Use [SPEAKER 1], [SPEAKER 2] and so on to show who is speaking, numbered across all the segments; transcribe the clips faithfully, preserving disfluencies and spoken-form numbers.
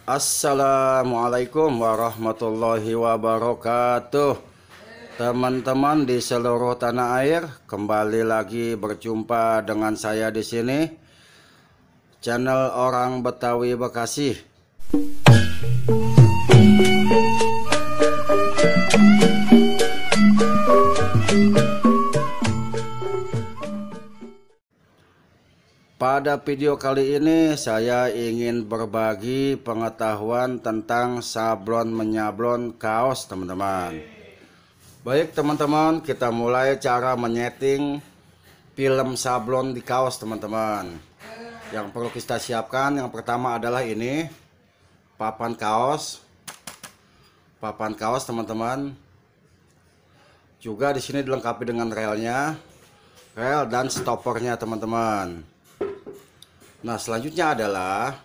[SPEAKER 1] Assalamualaikum warahmatullahi wabarakatuh. Teman-teman di seluruh tanah air, kembali lagi berjumpa dengan saya di sini, channel Orang Betawi Bekasi. Pada video kali ini saya ingin berbagi pengetahuan tentang sablon menyablon kaos, teman-teman. Baik teman-teman, kita mulai cara menyeting film sablon di kaos, teman-teman. Yang perlu kita siapkan yang pertama adalah ini papan kaos. Papan kaos, teman-teman. Juga di sini dilengkapi dengan relnya, rel dan stoppernya, teman-teman. Nah, selanjutnya adalah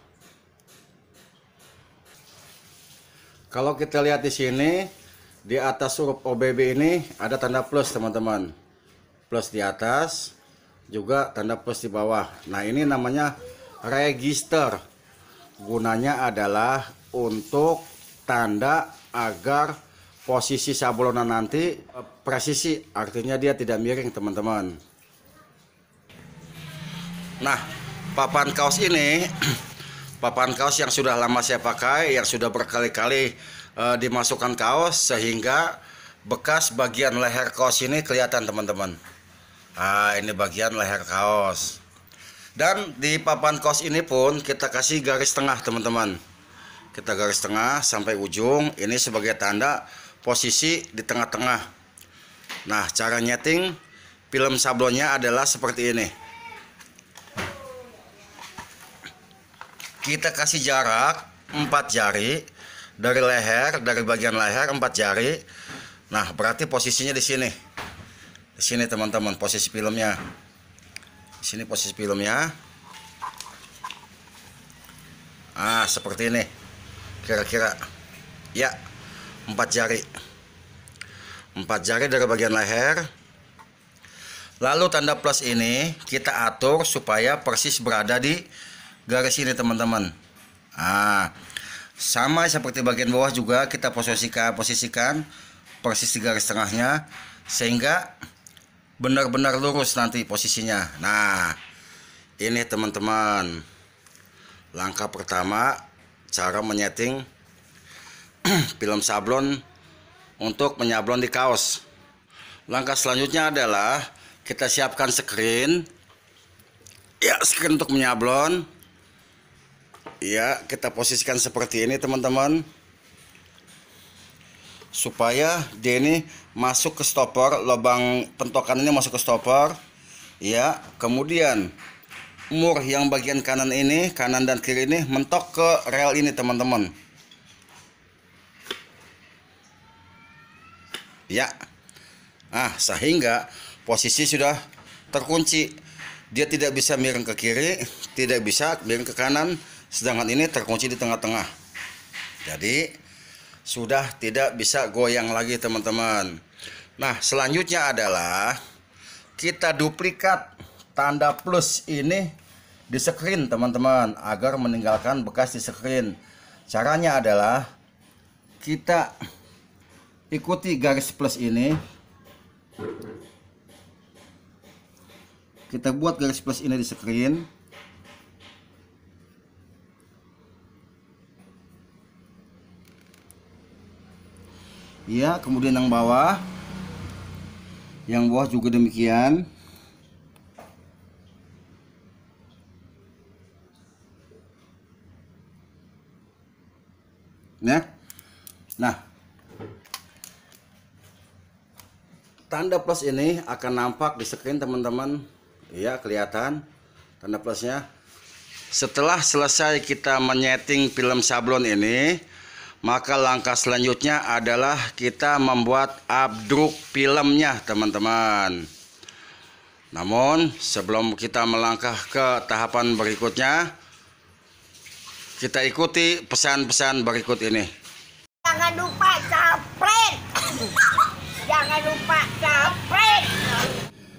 [SPEAKER 1] kalau kita lihat di sini di atas huruf O B B ini ada tanda plus, teman-teman. Plus di atas, juga tanda plus di bawah. Nah, ini namanya register. Gunanya adalah untuk tanda agar posisi sablonan nanti presisi, artinya dia tidak miring, teman-teman. Nah, papan kaos ini, papan kaos yang sudah lama saya pakai, yang sudah berkali-kali e, dimasukkan kaos, sehingga bekas bagian leher kaos ini kelihatan, teman-teman. Nah, ini bagian leher kaos. Dan di papan kaos ini pun kita kasih garis tengah, teman-teman. Kita garis tengah sampai ujung, ini sebagai tanda posisi di tengah-tengah. Nah, cara nyeting film sablonnya adalah seperti ini. Kita kasih jarak empat jari dari leher, dari bagian leher empat jari. Nah, berarti posisinya di sini. Di sini, teman-teman, posisi filmnya. Di sini posisi filmnya. Ah, seperti ini. Kira-kira. Ya, empat jari. Empat jari dari bagian leher. Lalu tanda plus ini kita atur supaya persis berada di garis ini, teman-teman. Nah, sama seperti bagian bawah juga kita posisikan posisikan persis di garis tengahnya sehingga benar-benar lurus nanti posisinya. Nah, ini, teman-teman, langkah pertama cara menyeting film sablon untuk menyablon di kaos. Langkah selanjutnya adalah kita siapkan screen. Ya, screen untuk menyablon. Ya, kita posisikan seperti ini, teman-teman, supaya dia ini masuk ke stopper, lubang pentokan ini masuk ke stopper. Ya, kemudian mur yang bagian kanan ini, kanan dan kiri ini mentok ke rel ini, teman-teman. Ya, ah, sehingga posisi sudah terkunci. Dia tidak bisa miring ke kiri, tidak bisa miring ke kanan. Sedangkan ini terkunci di tengah-tengah. Jadi sudah tidak bisa goyang lagi, teman-teman. Nah, selanjutnya adalah kita duplikat tanda plus ini di screen, teman-teman, agar meninggalkan bekas di screen. Caranya adalah kita ikuti garis plus ini. Kita buat garis plus ini di screen. Ya, kemudian yang bawah, yang bawah juga demikian. Nah, nah, tanda plus ini akan nampak di screen, teman-teman. Ya, kelihatan tanda plusnya. Setelah selesai kita menyeting film sablon ini, maka langkah selanjutnya adalah kita membuat abdruk filmnya, teman-teman. Namun sebelum kita melangkah ke tahapan berikutnya, kita ikuti pesan-pesan berikut ini.
[SPEAKER 2] Jangan lupa subscribe. Jangan lupa subscribe.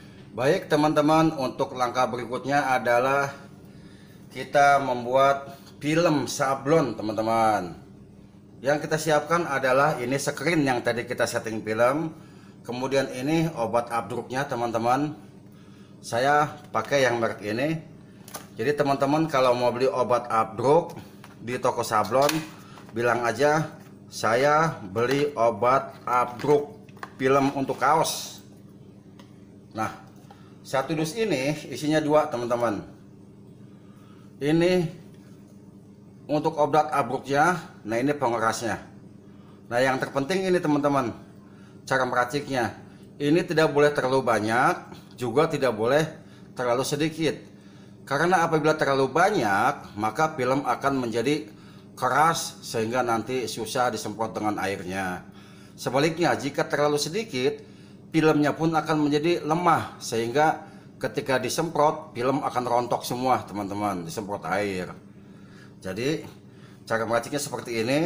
[SPEAKER 1] Baik, teman-teman, untuk langkah berikutnya adalah kita membuat film sablon teman-teman. Yang kita siapkan adalah ini screen yang tadi kita setting film. Kemudian ini obat abdruknya teman-teman. Saya pakai yang merek ini. Jadi teman-teman kalau mau beli obat abdruk di toko sablon, bilang aja saya beli obat abdruk film untuk kaos. Nah, satu dus ini isinya dua teman-teman. Ini untuk obat abdruknya, nah ini pengerasnya. Nah yang terpenting ini teman-teman, cara meraciknya. Ini tidak boleh terlalu banyak, juga tidak boleh terlalu sedikit. Karena apabila terlalu banyak, maka film akan menjadi keras sehingga nanti susah disemprot dengan airnya. Sebaliknya jika terlalu sedikit, filmnya pun akan menjadi lemah sehingga ketika disemprot film akan rontok semua teman-teman, disemprot air. Jadi cara meraciknya seperti ini.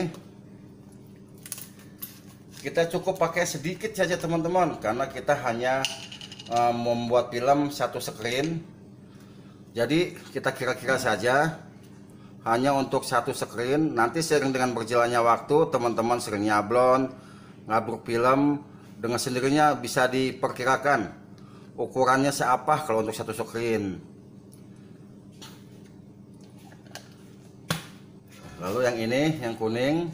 [SPEAKER 1] Kita cukup pakai sedikit saja teman-teman, karena kita hanya uh, membuat film satu screen. Jadi kita kira-kira saja hanya untuk satu screen. Nanti sering dengan berjalannya waktu teman-teman sering nyablon, ngabruk film, dengan sendirinya bisa diperkirakan ukurannya seapa kalau untuk satu screen. Lalu yang ini yang kuning,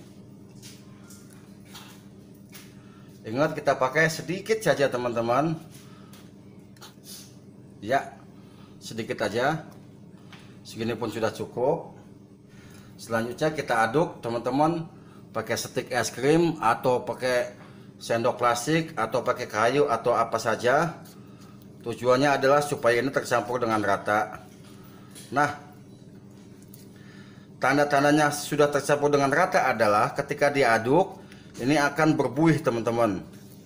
[SPEAKER 1] ingat kita pakai sedikit saja teman-teman ya, sedikit aja, segini pun sudah cukup. Selanjutnya kita aduk teman-teman pakai stik es krim atau pakai sendok plastik atau pakai kayu atau apa saja. Tujuannya adalah supaya ini tercampur dengan rata. Nah, tanda-tandanya sudah tercampur dengan rata adalah ketika diaduk ini akan berbuih teman-teman.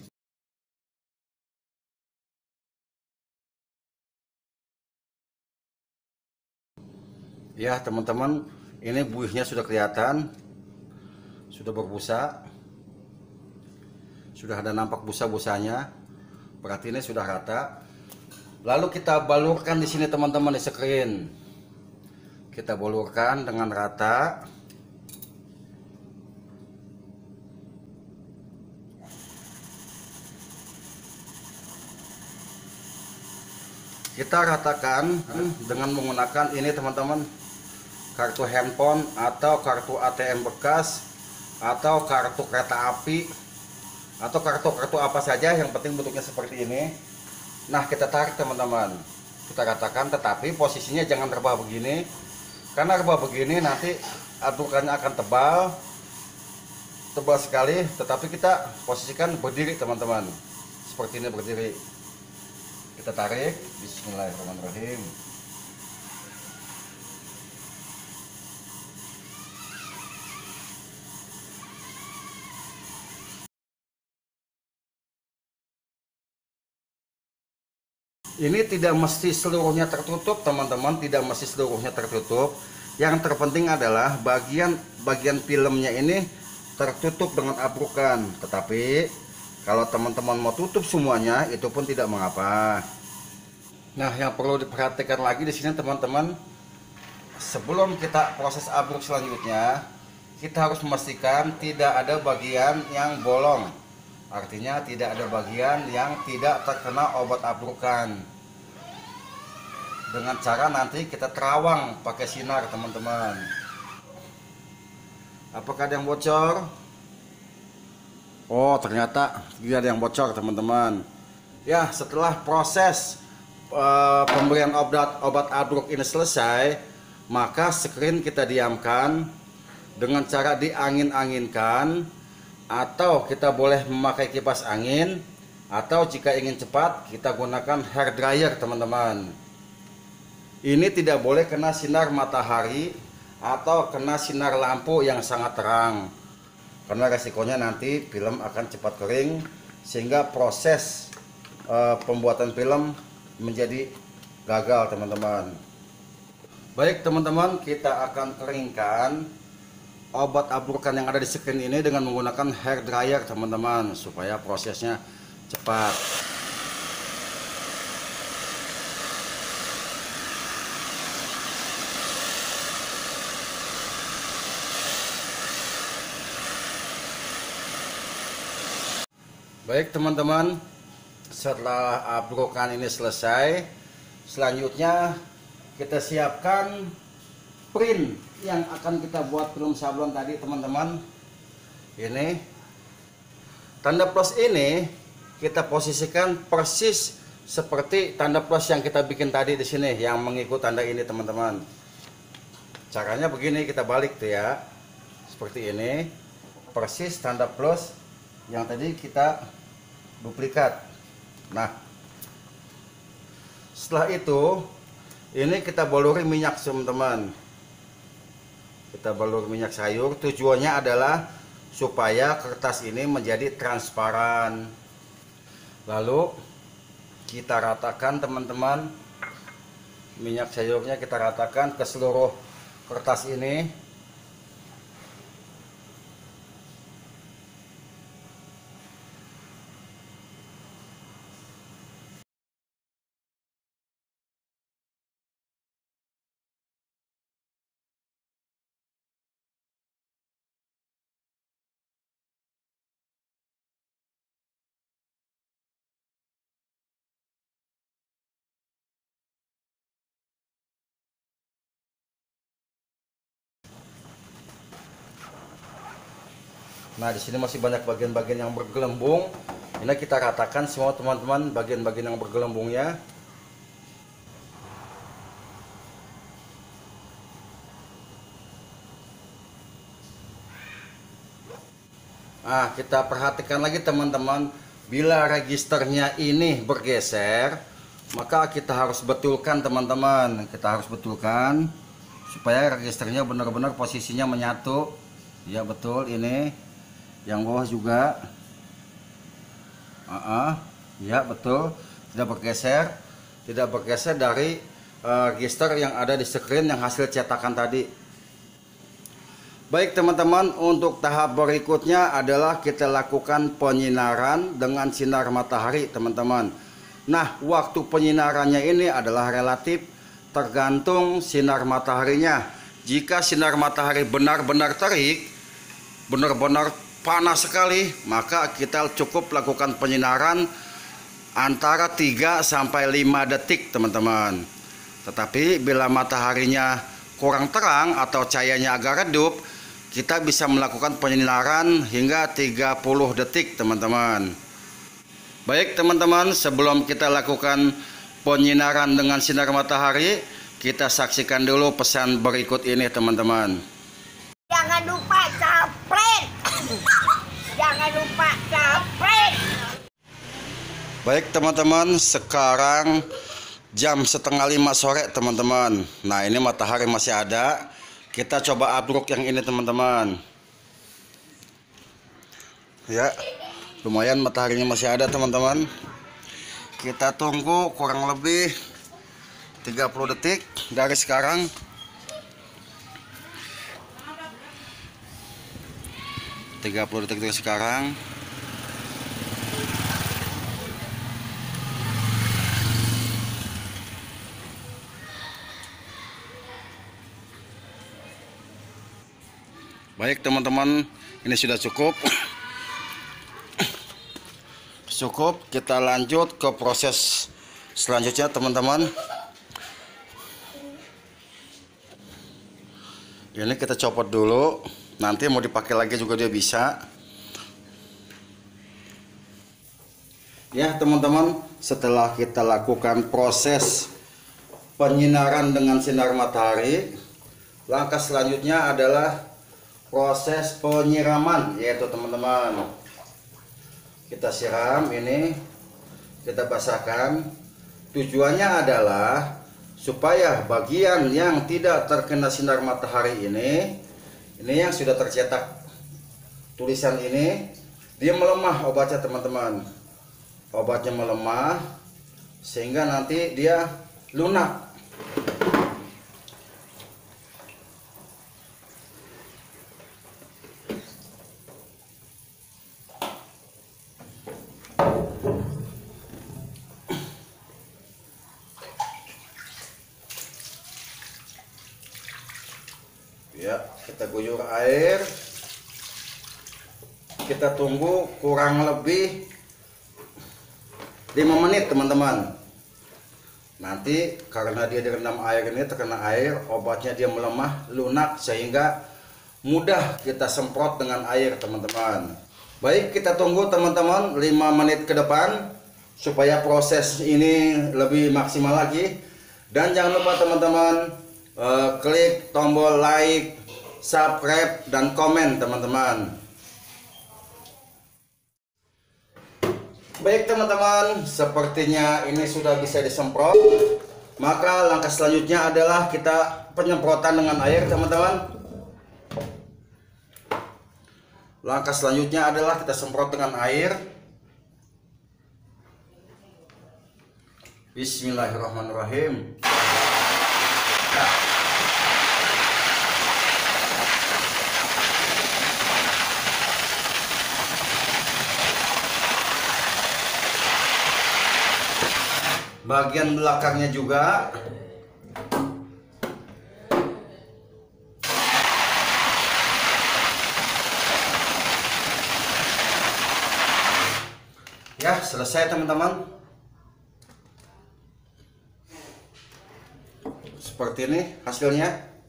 [SPEAKER 1] Ya teman-teman, ini buihnya sudah kelihatan, sudah berbusa, sudah ada nampak busa-busanya, berarti ini sudah rata. Lalu kita balurkan di sini teman-teman di screen, kita balurkan dengan rata. Kita ratakan dengan menggunakan ini teman-teman, kartu handphone atau kartu A T M bekas atau kartu kereta api atau kartu-kartu apa saja, yang penting bentuknya seperti ini. Nah kita tarik teman-teman, kita ratakan, tetapi posisinya jangan rebah begini, karena rebah begini nanti adukannya akan tebal tebal sekali. Tetapi kita posisikan berdiri teman-teman, seperti ini berdiri. Kita tarik, bismillahirrahmanirrahim. Ini tidak mesti seluruhnya tertutup teman-teman, tidak mesti seluruhnya tertutup. Yang terpenting adalah bagian bagian filmnya ini tertutup dengan abrukan. Tetapi kalau teman-teman mau tutup semuanya itu pun tidak mengapa. Nah, yang perlu diperhatikan lagi di sini teman-teman, sebelum kita proses abruk selanjutnya, kita harus memastikan tidak ada bagian yang bolong. Artinya tidak ada bagian yang tidak terkena obat abrukan. Dengan cara nanti kita terawang pakai sinar teman-teman. Apakah ada yang bocor? Oh, ternyata tidak ada yang bocor teman-teman. Ya, setelah proses uh, pemberian obat obat abruk ini selesai, maka screen kita diamkan dengan cara diangin-anginkan, atau kita boleh memakai kipas angin, atau jika ingin cepat kita gunakan hair dryer teman-teman. Ini tidak boleh kena sinar matahari atau kena sinar lampu yang sangat terang, karena resikonya nanti film akan cepat kering sehingga proses uh, pembuatan film menjadi gagal teman-teman. Baik teman-teman, kita akan keringkan obat abrukan yang ada di screen ini dengan menggunakan hair dryer teman-teman, supaya prosesnya cepat. Baik teman-teman, setelah abrokan ini selesai, selanjutnya kita siapkan print yang akan kita buat film sablon tadi teman-teman. Ini tanda plus ini kita posisikan persis seperti tanda plus yang kita bikin tadi di sini yang mengikut tanda ini teman-teman. Caranya begini, kita balik tuh ya, seperti ini, persis tanda plus yang tadi kita duplikat. Nah, setelah itu ini kita baluri minyak teman-teman. Kita balur minyak sayur, tujuannya adalah supaya kertas ini menjadi transparan. Lalu kita ratakan teman-teman, minyak sayurnya kita ratakan ke seluruh kertas ini. Nah, di sini masih banyak bagian-bagian yang bergelembung. Ini kita ratakan semua teman-teman, bagian-bagian yang bergelembungnya. Nah, kita perhatikan lagi teman-teman, bila registernya ini bergeser, maka kita harus betulkan teman-teman. Kita harus betulkan supaya registernya benar-benar posisinya menyatu. Ya betul, ini yang bawah juga. Uh -uh, ya betul, tidak bergeser, tidak bergeser dari uh, register yang ada di screen yang hasil cetakan tadi. Baik teman-teman, untuk tahap berikutnya adalah kita lakukan penyinaran dengan sinar matahari teman-teman. Nah, waktu penyinarannya ini adalah relatif tergantung sinar mataharinya. Jika sinar matahari benar-benar terik, benar-benar panas sekali, maka kita cukup lakukan penyinaran antara tiga sampai lima detik teman-teman. Tetapi bila mataharinya kurang terang atau cahayanya agak redup, kita bisa melakukan penyinaran hingga tiga puluh detik teman-teman. Baik teman-teman, sebelum kita lakukan penyinaran dengan sinar matahari, kita saksikan dulu pesan berikut ini teman-teman.
[SPEAKER 2] Jangan lupa subscribe. Jangan lupa subscribe.
[SPEAKER 1] Baik teman-teman, sekarang jam setengah lima sore teman-teman. Nah, ini matahari masih ada. Kita coba abruk yang ini teman-teman. Ya, lumayan mataharinya masih ada teman-teman. Kita tunggu kurang lebih tiga puluh detik dari sekarang. tiga puluh detik dari sekarang. Baik teman-teman, ini sudah cukup. Cukup, kita lanjut ke proses selanjutnya teman-teman. Ini kita copot dulu. Nanti mau dipakai lagi juga dia bisa. Ya teman-teman, setelah kita lakukan proses penyinaran dengan sinar matahari, langkah selanjutnya adalah proses penyiraman, yaitu teman-teman, kita siram ini, kita basahkan. Tujuannya adalah supaya bagian yang tidak terkena sinar matahari ini, ini yang sudah tercetak tulisan ini, dia melemah obatnya teman-teman. Obatnya melemah sehingga nanti dia lunak. Ya, kita guyur air. Kita tunggu kurang lebih lima menit teman-teman. Nanti karena dia direndam air ini, terkena air, obatnya dia melemah, lunak, sehingga mudah kita semprot dengan air teman-teman. Baik, kita tunggu teman-teman lima menit ke depan supaya proses ini lebih maksimal lagi. Dan jangan lupa teman-teman uh, klik tombol like, subscribe, dan komen teman-teman. Baik teman-teman, sepertinya ini sudah bisa disemprot. Maka langkah selanjutnya adalah kita penyemprotan dengan air teman-teman. Langkah selanjutnya adalah kita semprot dengan air. Bismillahirrahmanirrahim. Bagian belakangnya juga. Ya, selesai teman-teman. Seperti ini hasilnya.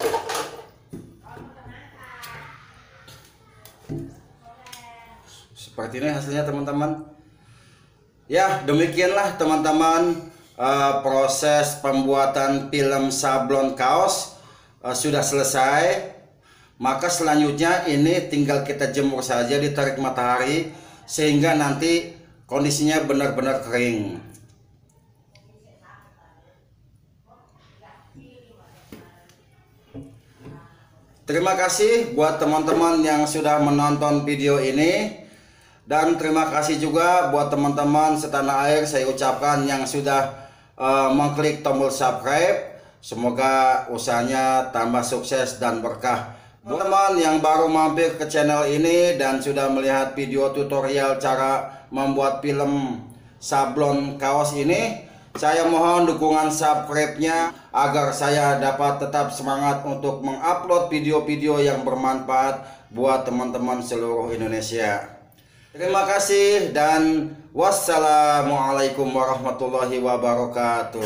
[SPEAKER 1] Seperti ini hasilnya teman-teman. Ya, demikianlah teman-teman. Uh, proses pembuatan film sablon kaos uh, sudah selesai. Maka selanjutnya ini tinggal kita jemur saja di terik matahari sehingga nanti kondisinya benar-benar kering. Terima kasih buat teman-teman yang sudah menonton video ini. Dan terima kasih juga buat teman-teman setanah air saya ucapkan yang sudah Uh, mengklik tombol subscribe. Semoga usahanya tambah sukses dan berkah. Buat teman yang baru mampir ke channel ini dan sudah melihat video tutorial cara membuat film sablon kaos ini, saya mohon dukungan subscribe-nya agar saya dapat tetap semangat untuk mengupload video-video yang bermanfaat buat teman-teman seluruh Indonesia. Terima kasih dan wassalamualaikum warahmatullahi wabarakatuh.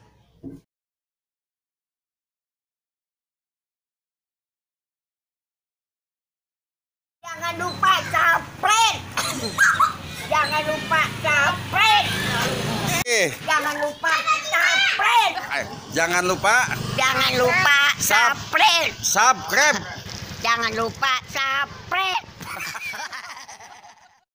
[SPEAKER 2] Jangan lupa subscribe. Jangan lupa subscribe. Jangan lupa subscribe.
[SPEAKER 1] Jangan lupa
[SPEAKER 2] Jangan lupa subscribe.
[SPEAKER 1] subscribe.
[SPEAKER 2] Jangan lupa subscribe.